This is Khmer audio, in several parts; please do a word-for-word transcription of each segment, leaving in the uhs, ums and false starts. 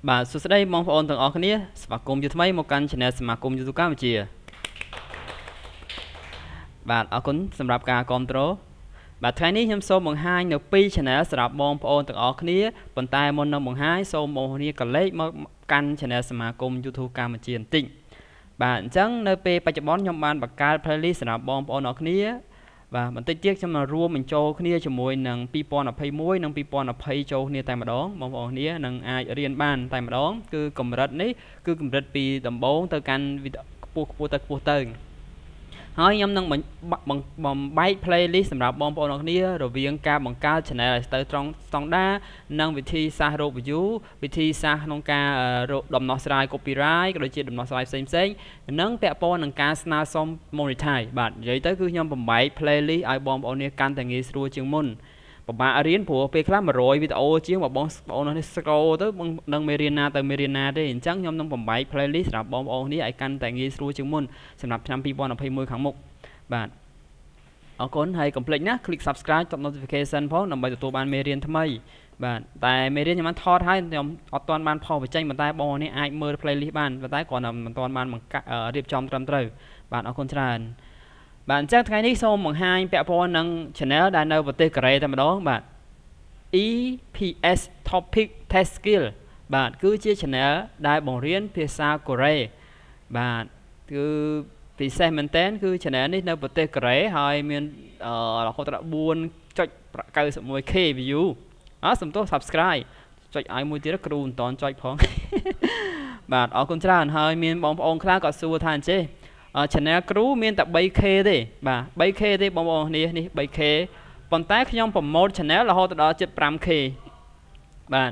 បាទសួស្តីបងប្អូនទាំងអស់គ្នាស្វាគមន៍ជាថ្មីមកកាន់ Channel សមាគម YouTube កម្ពុជាបាទអរគុណសម្រាប់ការគាំទ្របាទថ្ងៃនេះខ្ញុំសូមបង្ហាញនៅពីរ Channel សម្រាប់បងប្អូនទាំងអស់គ្នាប៉ុន្តែមុននឹងបង្ហាញសូមបងប្អូនគ្នាក៏លេខមកកាន់ Channel សមាគម YouTube កម្ពុជាបន្តិចបាទអញ្ចឹងនៅពេលបច្ចុប្បន្នខ្ញុំបានបង្កើត playlist សម្រាប់បងប្អូនអរគ្នាបាទបន្តិចទៀតខ្ញុំនឹងរួមបញ្ចូលគ្នាជាមួយនឹងពីរពាន់ยี่สิบเอ็ดនិងពីរពាន់ยี่สิบចូលគ្នាតែម្ដងបងប្អូនគ្នានឹងអាចរៀនបានតែម្ដងគឺកម្រិតនេះគឺកម្រិតពីដំបូងទៅកាន់ខ្ពស់ខ្ពស់ទៅខ្ពស់ទៅហើយខ្ញុំនឹងបំបែក playlist សម្រាប់បងប្អូនអរគ្នារវាងការបង្កើត channel ឲ្យទៅត្រង់ស្តង់ដានិងវិធីសាស្ត្ររក view វិធីសាស្ត្រក្នុងការរកដំណោះស្រាយ copyright ក៏ដូចជាដំណោះស្រាយផ្សេងផ្សេងនិងពាក់ព័ន្ធនឹងការស្នើសុំ monetize បាទនិយាយទៅគឺខ្ញុំបំបែក playlist ឲ្យបងប្អូននេះកាន់តែងាយស្រួលជាងមុនពិបាករៀនព្រោះពេលខ្លះone hundredវីដេអូជាងបងប្អូននេះ scroll ទៅនឹងមេរៀនណាទៅមេរៀនណាទេអញ្ចឹងខ្ញុំនឹងបំបែក playlist សម្រាប់បងប្អូននេះឲ្យកាន់តែងាយស្រួលជាងមុនសម្រាប់ឆ្នាំពីរពាន់ยี่สิบเอ็ดខាងមុខបាទអរគុណហើយកុំភ្លេចណា click subscribe តប notification ផងដើម្បីទទួលបានមេរៀនថ្មីបាទតែមេរៀនខ្ញុំបានថតហើយខ្ញុំអត់ទាន់បានផុសបញ្ចេញប៉ុន្តែបងប្អូននេះអាចមើល playlist បានប៉ុន្តែគ្រាន់តែមិនទាន់បានរៀបចំត្រឹមត្រូវបាទអរគុណច្រើនបាទអញ្ចឹងថ្ងៃនេះសូមបង្ហាញពាក់ព័ន្ធនឹង channel ដែលនៅប្រទេសកូរ៉េតែម្ដងបាទ E P S Topic Test Skill បាទគឺជា channel ដែលបង្រៀនភាសាកូរ៉េបាទគឺពិសេសមែនតើគឺ channel នេះនៅប្រទេសកូរ៉េហើយមានរហូតដល់ four point nine one K view អត់សំទោស subscribe ចុចឲ្យមួយទៀតគ្រូមិនតន់ចុចផងបាទអរគុណច្រើនហើយមានបងប្អូនខ្លះក៏សួរថាអញ្ចេះchannel គ្រូមានតែ three K ទេបាទ three K ទេបងប្អូននេះនេះ three K ប៉ុន្តែខ្ញុំ promote channel រហូតដល់ seventy-five K បាទ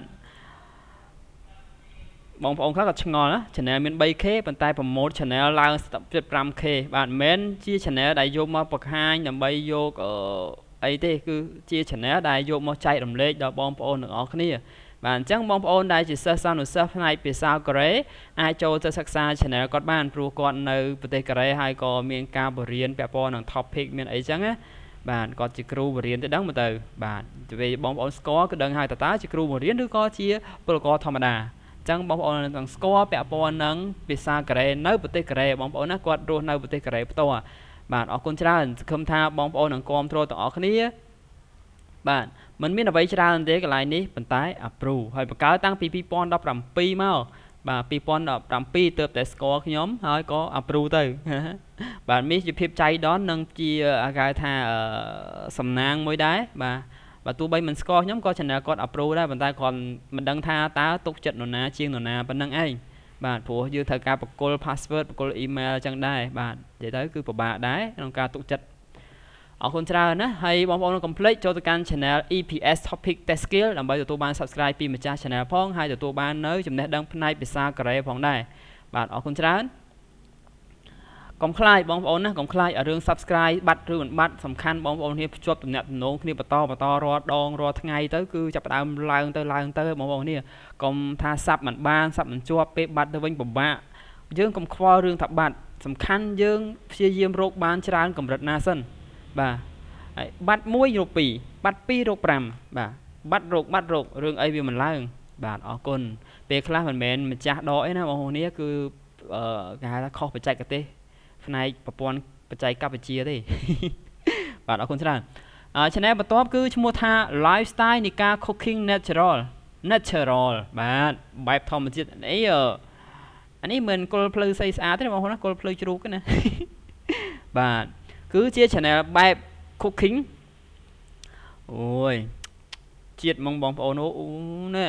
បងប្អូនខ្លះក៏ឆ្ងល់ណា channel មាន three K ប៉ុន្តែ promote channel ឡើង seventy-five K បាទមិនមែនជា channel ដែលយកមកបង្ហាញដើម្បីយកអីទេគឺជា channel ដែលយកមកចែករំលែកដល់បងប្អូនទាំងអស់គ្នាបាទអញ្ចឹងបងប្អូនដែលជាសិស្សសានុសិស្សផ្នែកភាសាកូរ៉េអាចចូលទៅសិក្សា channel គាត់បានព្រោះគាត់នៅប្រទេសកូរ៉េហើយក៏មានការបរៀនពាក់ព័ន្ធនឹង topic មានអីចឹងណាបាទគាត់ជាគ្រូបរៀនទៅដឹងមើលទៅបាទពេលបងប្អូនស្គាល់គឺដឹងហើយតើតើជាគ្រូបរៀនឬក៏ជាពលករធម្មតាអញ្ចឹងបងប្អូននឹងស្គាល់ពាក់ព័ន្ធនឹងភាសាកូរ៉េនៅប្រទេសកូរ៉េបងប្អូនណាគាត់រស់នៅប្រទេសកូរ៉េផ្ទាល់បាទអរគុណច្រើនសង្ឃឹមថាបងប្អូននឹងគាំទ្រទាំងអស់គ្នាបាទมันមានអ្វីច្រើនទេកន្លែងនេះប៉ុន្តែ approve ហើយបង្កើតតាំងពីtwo thousand seventeenមកបាទtwo thousand seventeenទើបតែស្គាល់ខ្ញុំហើយក៏ approve ទៅបាទមានជាភាពចៃដន្យនិងជាគេថាសំណាងមួយដែរបាទបើទោះបីមិនស្គាល់ខ្ញុំក៏ channel គាត់ approve ដែរប៉ុន្តែគាត់មិនដឹងថាតើទុកចិត្តនរណាជាងនរណាប៉ុណ្្នឹងឯងបាទព្រោះយើងត្រូវការបកគល password បកគល email អញ្ចឹងដែរបាទនិយាយទៅគឺពិបាកដែរក្នុងការទុកចិត្តអរគុណច្រើនណាហើយបងប្អូនកុំភ្លេចចូលទៅកាន់ channel E P S Topic Test Skill ដើម្បីទទួលបាន subscribe ពីម្ចាស់ channel ផងហើយទទួលបាននៅចំណេះដឹងផ្នែកភាសាកូរ៉េផងដែរបាទអរគុណច្រើនកុំខ្លាចបងប្អូនណាកុំខ្លាចឲ្យរឿង subscribe បាត់ឬមិនបាត់សំខាន់បងប្អូនគ្នាភ្ជាប់ទំនាក់ទំនងគ្នាបន្តបន្តរាល់ដងរាល់ថ្ងៃទៅគឺចាប់ផ្ដើមឡើងទៅឡើងទៅបងប្អូនគ្នាកុំថាសាប់មិនបានសាប់មិនជាប់ពេលបាត់ទៅវិញពិបាកយើងកុំខ្វល់រឿងថាបាត់សំខាន់យើងព្យាយាមរកបានច្រើនកម្រិតណាសិនបាទហើយបាត់មួយរកពីរបាត់ពីររកfiveបាទបាត់រកបាត់រករឿងអីវាមិនឡើងបាទអរគុណពេលខ្លះមិនមែនម្ចាស់ដកអីណាបងប្អូននេះគឺគេហៅថាខុសបច្ចេកទេសផ្នែកប្រព័ន្ធបច្ចេកវិទ្យាទេបាទអរគុណច្រើនអឺ channel បន្ទាប់គឺឈ្មោះថា lifestyle នៃការ cooking natural natural បាទបែបធម្មជាតិអីអានេះមិនគល់ភ្លៅស្អីស្អាតទេបងប្អូនណាគល់ភ្លៅជ្រូកណាបាទគឺជា channel បែប cooking អូយជាតិហ្មងបងប្អូនអូនេះ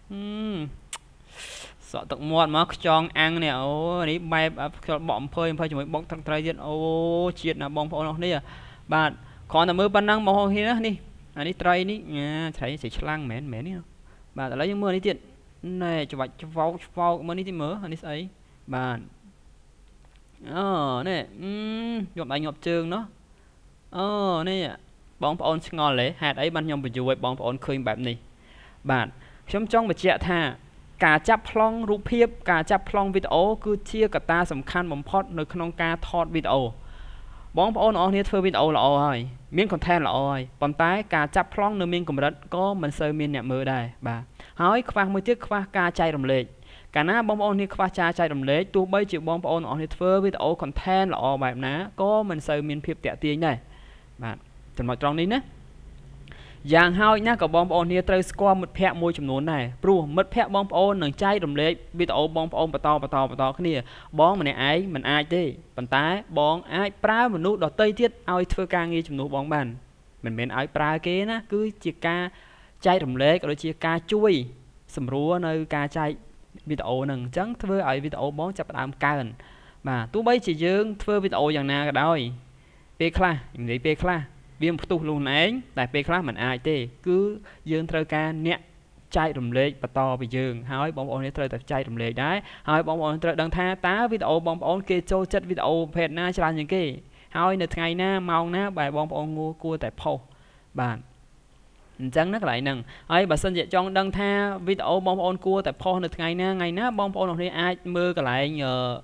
សក់ទឹកមាត់មកខ្ចង់អាំងនេះអូនេះបែបខ្យល់បក់អំភើអំភើជាមួយបុកទឹកត្រីទៀតអូជាតិណាបងប្អូនអស់នេះបាទគ្រាន់តែមើលប៉ុណ្ណឹងបងប្អូននេះនេះអានេះត្រីនេះត្រីស្រីឆ្លាំងមែនមែននេះបាទឥឡូវយើងមើលនេះទៀតណែច្របាច់ច្វោកច្វោកមើលនេះទីមើលអានេះស្អីបាទអូនេះញាប់ដៃញាប់ជើងណោះអូនេះបងប្អូនឆ្ងល់ទេហេតុអីបានខ្ញុំបញ្យល់ឲ្យបងប្អូនឃើញបែបនេះបាទខ្ញុំចង់បញ្ជាក់ថាការចាប់ប្លង់រូបភាពការចាប់ប្លង់វីដេអូគឺជាកត្តាសំខាន់បំផុតនៅក្នុងការថតវីដេអូបងប្អូនអរគ្នាធ្វើវីដេអូល្អហើយមាន content ល្អហើយប៉ុន្តែការចាប់ប្លង់នៅមានកម្រិតក៏មិនសូវមានអ្នកមើលដែរបាទហើយខ្វះមួយទៀតខ្វះការចែករំលែកកាលណាបងប្អូននេះខ្វះការចែករំលែកទោះបីជាបងប្អូនអស់នេះធ្វើវីដេអូ content ល្អបែបណាក៏មិនសូវមានភាពតាក់ទាញដែរបាទចំណុចត្រង់នេះណាយ៉ាងហោចណាស់ក៏បងប្អូននេះត្រូវស្គាល់មិត្តភ័ក្តិមួយចំនួនដែរព្រោះមិត្តភ័ក្តិបងប្អូននឹងចែករំលែកវីដេអូបងប្អូនបន្តបន្តបន្តគ្នាបងម្នាក់ឯងមិនអាចទេប៉ុន្តែបងអាចប្រើមនុស្សដទៃទៀតឲ្យធ្វើការងារជំនួសបងបានមិនមែនឲ្យប្រើគេណាគឺជាការចែករំលែកដូចជាការជួយសម្រួលនៅការចែកវីដេអូហ្នឹងអញ្ចឹងធ្វើឲ្យវីដេអូបងចាប់ផ្ដើមកើនបាទទោះបីជាយើងធ្វើវីដេអូយ៉ាងណាក៏ដោយពេលខ្លះនិយាយពេលខ្លះវាផ្ទុះខ្លួនឯងតែពេលខ្លះមិនអាចទេគឺយើងត្រូវការអ្នកចែករំលែកបន្តពីយើងហើយបងប្អូនត្រូវតែចែករំលែកដែរហើយបងប្អូនត្រូវដឹងថាតើវីដេអូបងប្អូនគេចូលចិត្តវីដេអូប្រភេទណាច្រើនជាងគេហើយនៅថ្ងៃណាម៉ោងណាបែបបងប្អូនងួរគួរតែផុសបាទអញ្ចឹងណាកន្លែងហ្នឹងហើយបើសិនជាចង់ដឹងថាវីដេអូបងប្អូនគួរតែផុសនៅថ្ងៃណាថ្ងៃណាបងប្អូនគ្នាអាចមើលកន្លែង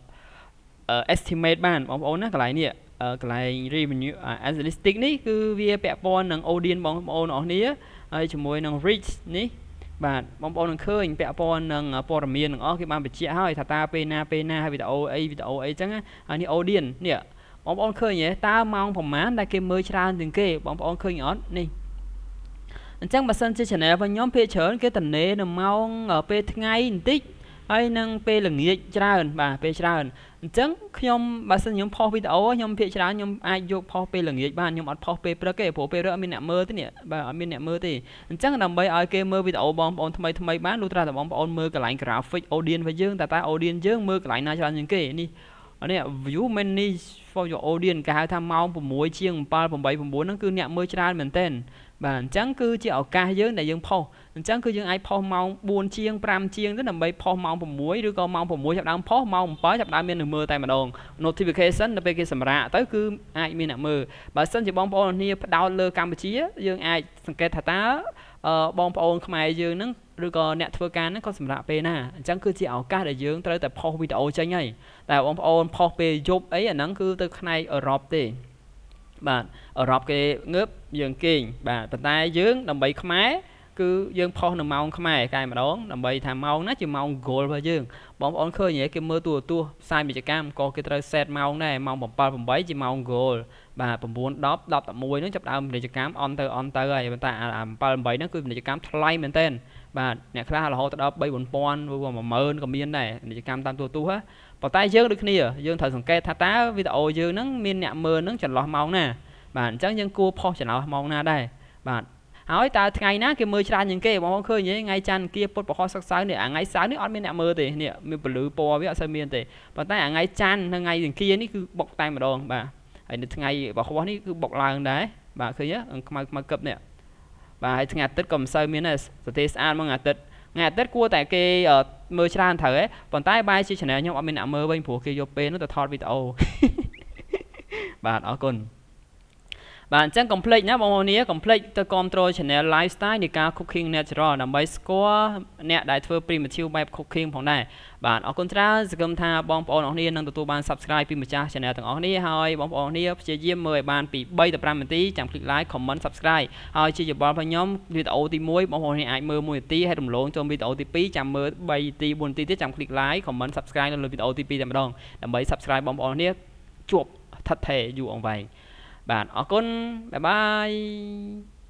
estimate បានបងប្អូនណាកន្លែងនេះកន្លែង revenue analytics នេះគឺវាពាក់ព័ន្ធនឹង audience បងប្អូនអស់គ្នាហើយជាមួយនឹង reach នេះបាទបងប្អូននឹងឃើញពាក់ព័ន្ធនឹងព័ត៌មានទាំងអស់គេបានបញ្ជាក់ហើយថាតើពេលណាពេលណាហើយវីដេអូអីវីដេអូអីចឹងហើយនេះ audience នេះបងប្អូនឃើញទេតើម៉ោងប្រហែលដែលគេមើលច្រើនជាងគេបងប្អូនឃើញអត់នេះអញ្ចឹងបើសិនជា channel របស់ខ្ញុំភាគច្រើនគេតំណេនៅម៉ោងពេលថ្ងៃបន្តិចហើយនឹងពេលល្ងាចច្រើនបាទពេលច្រើនអញ្ចឹងខ្ញុំបើសិនខ្ញុំផុសវីដេអូខ្ញុំភាគច្រើនខ្ញុំអាចយកផុសពេលល្ងាចបានខ្ញុំអត់ផុសពេលព្រឹកទេព្រោះពេលព្រឹកអត់មានអ្នកមើលទេនេះបាទអត់មានអ្នកមើលទេអញ្ចឹងដើម្បីឲ្យគេមើលវីដេអូបងប្អូនថ្មីថ្មីបានលុះត្រាតែបងប្អូនមើលកន្លែង graphic audience របស់យើងតើតើ audience យើងមើលកន្លែងណាច្រើនជាងគេនេះនេះ view many for your audience គេហៅថាម៉ោង6ជាង7 8 9ហ្នឹងគឺអ្នកមើលច្រើនមែនទែនបាទអញ្ចឹងគឺជាឱកាសយើងដែលយើងផុសអញ្ចឹងគឺយើងអាចផុសម៉ោង4ជាង5ជាងទៅដើម្បីផុសម៉ោង6ឬក៏ម៉ោង6ចាប់ដើមផុសម៉ោង7ចាប់ដើមមានអ្នកមើលតែម្ដង notification ដល់ពេលគេសម្រាកទៅគឺអាចមានអ្នកមើលបើសិនជាបងប្អូនគ្នាផ្ដោតលើកម្ពុជាយើងអាចសង្កេតថាតើបងប្អូនខ្មែរយើងហ្នឹងឬក៏អ្នកធ្វើការហ្នឹងគាត់សម្រាប់ពេលណាអញ្ចឹងគឺជាឱកាសដែលយើងត្រូវតែផុសវីដេអូចេញហើយតែបងប្អូនផុសពេលយប់អីអាហ្នឹងគឺទៅផ្នែកអឺរ៉ុបទេបាទអឺរ៉ុបគេងើបយើងគេងបាទប៉ុន្តែយើងដើម្បីខ្មែរគឺយើងផុសនៅម៉ោងខ្មែរកែម្ដងដើម្បីថាម៉ោងណាជាម៉ោង goal របស់យើងបងប្អូនឃើញហ៎គេមើលទូរទស្សន៍ផ្សាយពាណិជ្ជកម្មក៏គេត្រូវ set ម៉ោងដែរម៉ោង7 8ជាម៉ោង goal បាទ9 10 10 11ហ្នឹងចាប់ដើមពាណិជ្ជកម្មអន់ទៅអន់ទៅហើយប៉ុន្តែអា7 8ហ្នឹងគឺពាណិជ្ជកម្មថ្លៃមែនទែនបាទអ្នកខ្លះរហូតដល់3 4 000 ឬក៏10000ក៏មានដែរពាណិជ្ជកម្មតាមទូរទស្សន៍ហ៎ប៉ុន្តែយើងដូចគ្នាយើងត្រូវសង្កេតថាតើវីដេអូយើងហ្នឹងមានអ្នកមើលហ្នឹងចន្លោះម៉ោងណាបាទអញ្ចឹងយើងគួរផុសចន្លោះម៉ោងណាដែរបាទហើយតើថ្ងៃណាគេមើលច្រើនជាងគេបងប្អូនឃើញទេថ្ងៃច័ន្ទគៀពុទ្ធពហុសៅរ៍នេះថ្ងៃសៅរ៍នេះអត់មានអ្នកមើលទេនេះមានពលឺពណ៌វាអត់សូវមានទេប៉ុន្តែថ្ងៃច័ន្ទនិងថ្ងៃអង្គារនេះគឺបុកតែម្ដងបាទហើយនៅថ្ងៃពហុនេះគឺបុកឡើងដែរបាទឃើញទេខ្មៅខ្មៅកឹបនេះបាទហើយថ្ងៃអាទិត្យក៏មិនសូវមានដែរសរទេសស្អាតមកថ្ងៃអាទិត្យថ្ងៃអាទិត្យគួរតែគេមើលច្រើនត្រូវហ៎ប៉ុន្តែបែរជា channel ខ្ញុំអត់មានអ្នកមើលវិញព្រោះគេយកពេលនោះទៅថតវីដេអូបាទអរគុណបាទអញ្ចឹងកុំភ្លេចណាបងប្អូននេះកុំភ្លេចទៅគាំទ្រ channel lifestyle នៃការ cooking natural ដើម្បីស្គាល់អ្នកដែលធ្វើ primitive បែប cooking ផងដែរបាទអរគុណច្រើនសង្ឃឹមថាបងប្អូនអរគ្នានឹងទទួលបាន subscribe ពីម្ចាស់ channel ទាំងអស់គ្នាហើយបងប្អូនគ្នាព្យាយាមមើលឲ្យបានពី3ទៅ5នាទីចាំ click like comment subscribe ហើយជាយោបល់របស់ខ្ញុំវីដេអូទី1បងប្អូនគ្នាអាចមើល1នាទីហើយរំលងចូលវីដេអូទី2ចាំមើល3នាទី4នាទីទៀតចាំ click like comment subscribe នៅលើវីដេអូទី2តែម្ដងដើម្បី subscribe បងប្អូនគ្នាជួបថិតថេរយូរអង្វែងបាទអរគុណបាយបាយ